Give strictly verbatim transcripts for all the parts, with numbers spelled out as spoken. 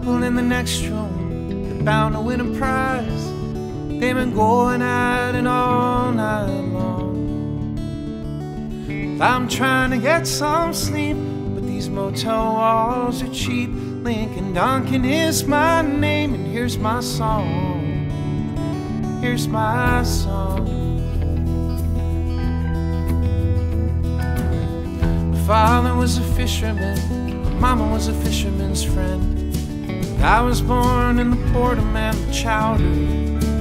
couple in the next room, they're bound to win a prize. They've been going at it all night long. I'm trying to get some sleep, but these motel walls are cheap. Lincoln Duncan is my name, and here's my song. Here's my song. My father was a fisherman, my mama was a fisherman's friend. I was born in the port of Manchowder.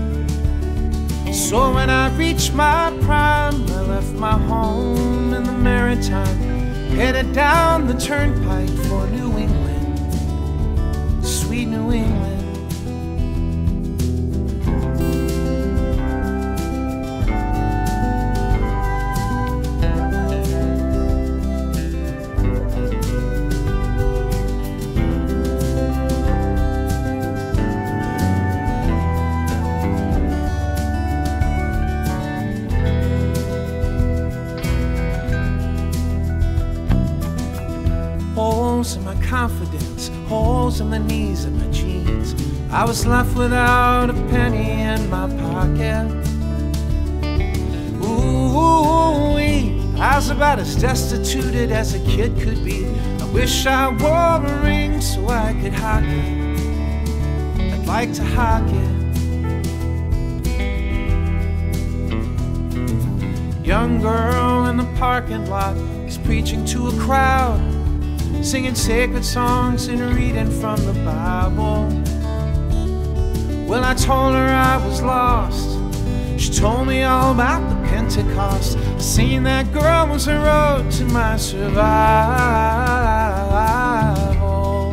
So when I reached my prime, I left my home in the Maritime, headed down the turnpike for New England, sweet New England. Holes in my confidence, holes in the knees of my jeans. I was left without a penny in my pocket. Ooh-wee, I was about as destitute as a kid could be. I wish I wore a ring so I could hock it. I'd like to hock it. Young girl in the parking lot is preaching to a crowd, singing sacred songs and reading from the Bible. Well, I told her I was lost. She told me all about the Pentecost. Seeing that girl was the road to my survival.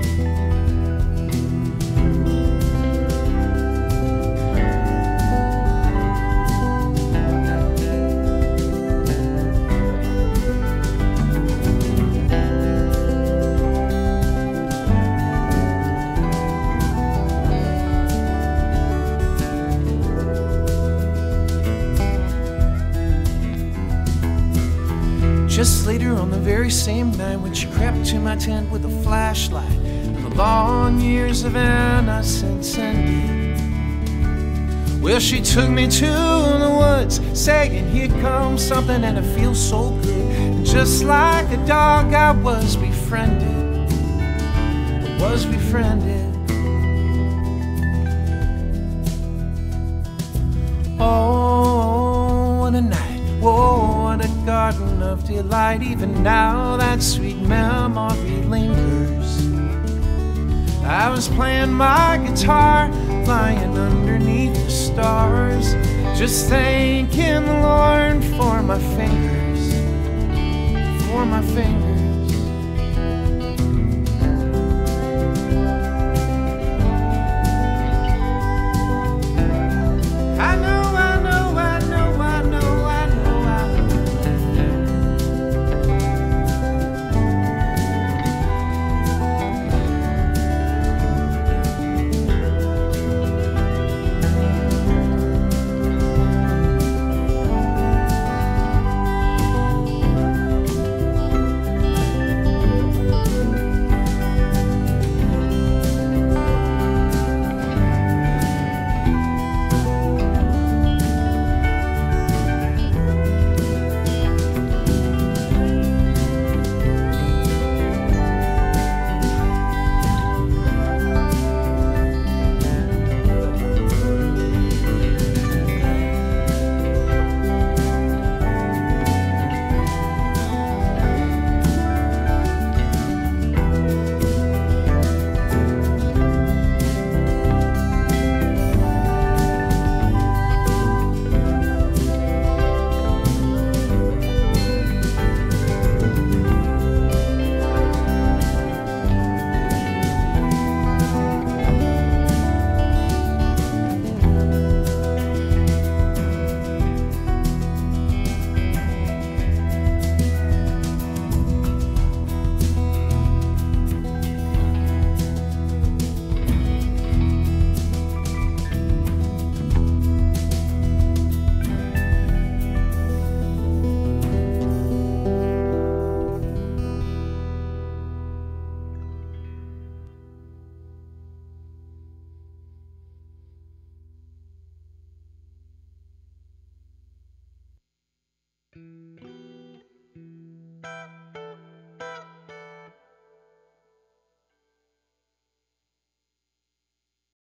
Just later on the very same night, when she crept to my tent with a flashlight, and the long years of innocence ended. Well, she took me to the woods, saying, here comes something and it feels so good. And just like a dog, I was befriended. I was befriended. Oh, what a night. Whoa, what a garden of delight. Even now that sweet memory lingers. I was playing my guitar, lying underneath the stars, just thanking the Lord for my fingers, for my fingers.